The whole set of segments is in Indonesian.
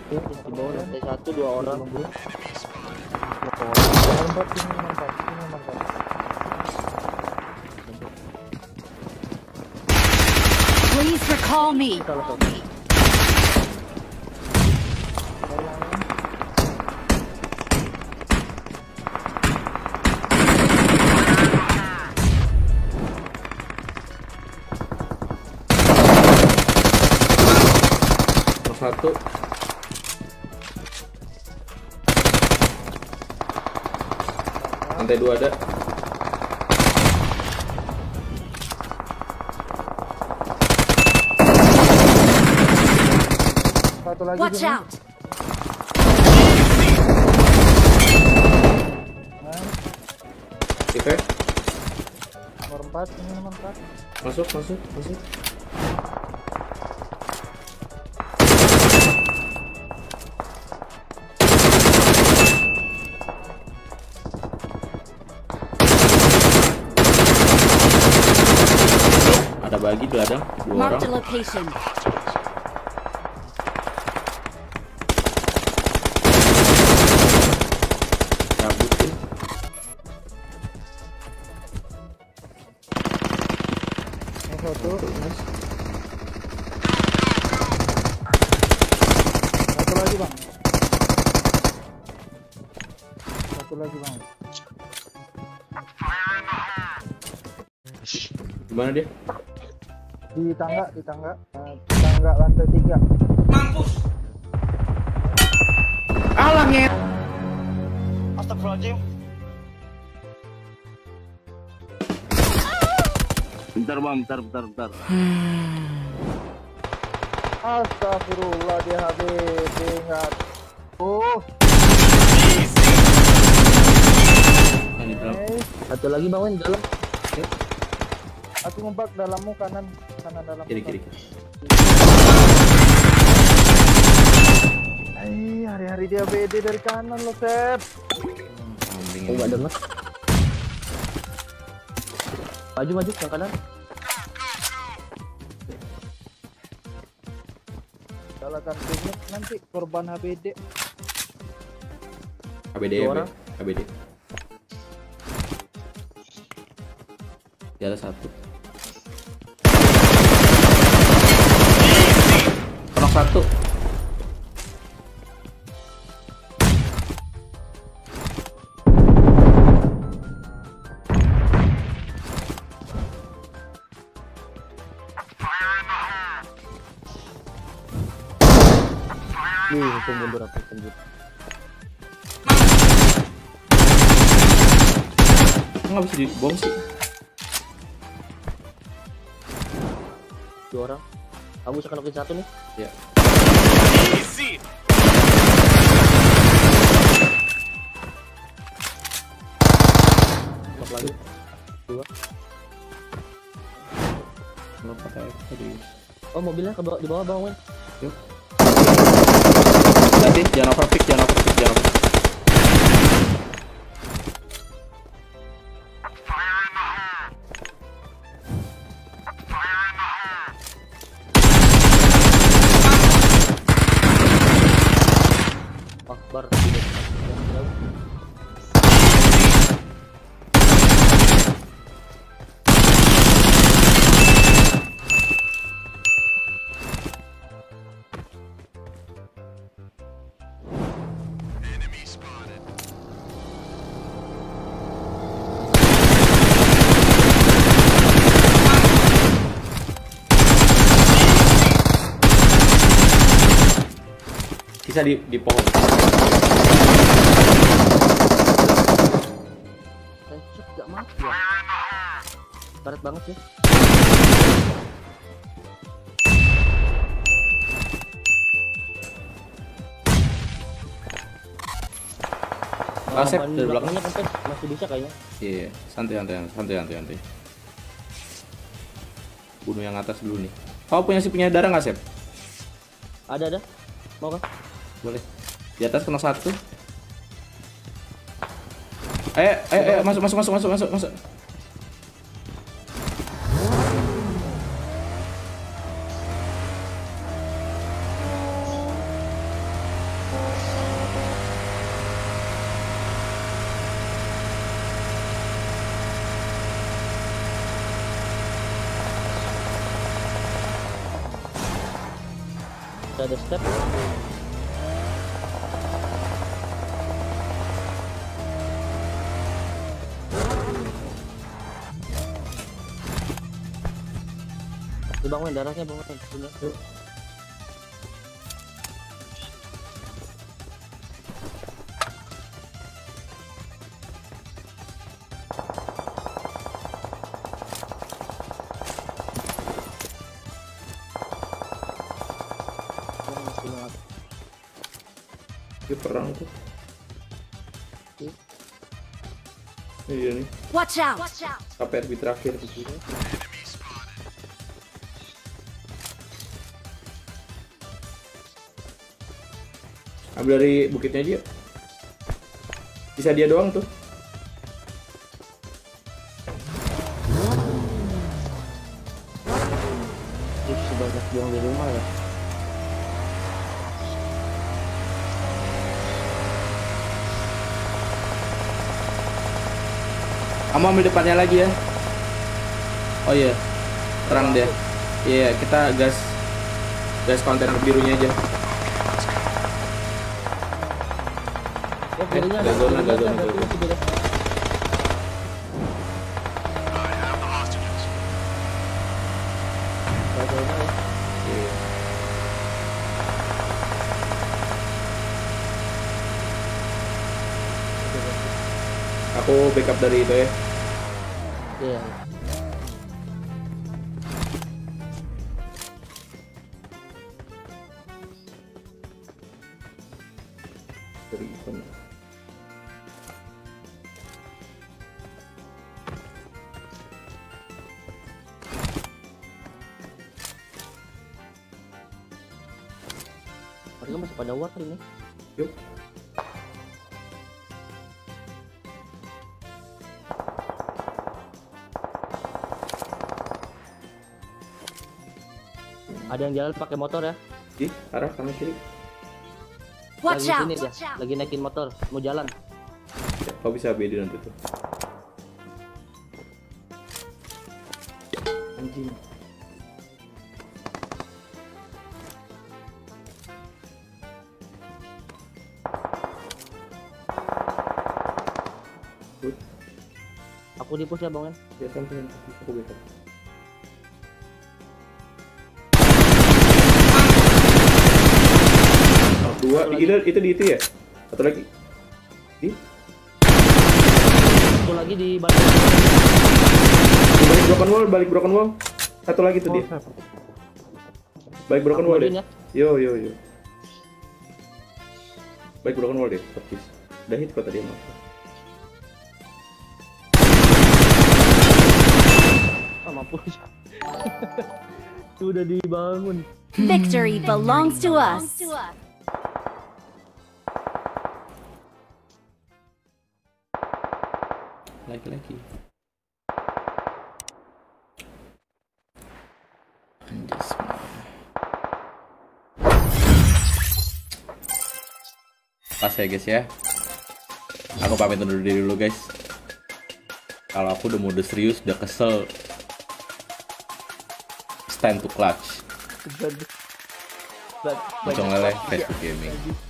Ya, di bawah lantai 1 2 orang. Please recall me. Satu. Lantai 2 ada. Satu lagi Watch sini. out. Oke. Nomor 4, ini nomor 4. Masuk. Ada bagi dua orang. Marked a location. Cabut ya. Ini satu. Mas. Satu lagi bang. Satu lagi bang. Gimana dia? Di tangga lantai 3. Alangnya. Astagfirullahaladzim. Bentar bang, bentar. Astagfirullah, dia HBD enggak. Ini dalam. Satu lagi Bang Wen di dalam. Aku ngembak dalammu kanan dalam. Kiri. Hari-hari dia BD dari kanan lo, Sep. Oh, enggak dengar. Maju yang kanan. Salahkan klinik nanti korban HBD. ABD Dua ya, orang. ABD. Di atas satu. Knock satu. Langsung mundur aku lanjut. Nggak bisa dibom sih. 2 orang. Kamu bisa knock-in 1 nih. Ya. Knock lagi. 2. Kenapa kayak tadi? Oh, mobilnya di bawah Bang Wen. Yuk. Nanti jangan overpick. Akbar. Sisa di pohon. Headshot gak mati ya. Karet banget ya. Asep Ban dari belakang. belakangnya kempes masih bisa kayaknya. Iya, santai. Bunuh yang atas dulu nih. Kau punya darah nggak, Sep? Ada. Mau kah? Boleh. Di atas kena satu. Ayo, masuk. Ada step. Dibangun darahnya bangun. Sini. Dia perang tuh. Iya nih. Watch out! KPRB terakhir di sini. Ambil dari bukitnya aja. Bisa dia doang tuh. Sebanyak yang di rumah ya. Kamu ambil depannya lagi ya. Oh iya, terang deh. Iya, kita gas kontainer birunya aja. Gak zona. Iya. Aku backup dari itu ya. Iya. Dari event. Mereka masih pada war ini. Yuk. Ada yang jalan pakai motor ya. Di arah kanan kiri. Watch Lagi out! sini dia. Lagi naikin motor, mau jalan. Ya, kau bisa beda nanti tuh. Anjing. Aku di push ya bang. Ya sampai aku backup. Dua, itu di itu ya? Satu lagi. Di? Satu lagi di balik. Balik broken wall. Satu lagi tuh dia. Balik broken wall deh. Ya. Yo. Balik broken wall deh, persis. Udah hit kok tadi emang. Mampus. Sudah dibangun. Victory belongs to us. Lagi. Pas ya guys ya. Aku pamit undur diri dulu guys. Kalau aku udah mode serius, udah kesel. It's time to clutch. Pocong lele Facebook Gaming.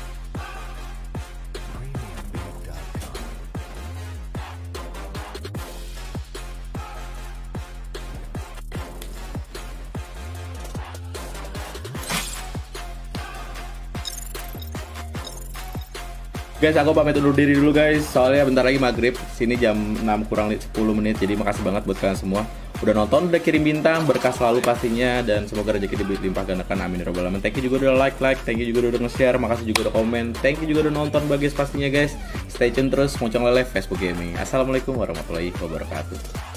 Guys, aku pamit undur diri dulu guys. Soalnya bentar lagi maghrib. Sini jam 6 kurang 10 menit. Jadi makasih banget buat kalian semua udah nonton, udah kirim bintang, berkah selalu pastinya, dan semoga rezeki dilimpah gandakan, amin ya rabbal alamin. Thank you juga udah like, thank you juga udah nge-share, makasih juga udah komen, thank you juga udah nonton bagus pastinya guys. Stay tune terus, Pocong Lele Facebook Gaming. Assalamualaikum warahmatullahi wabarakatuh.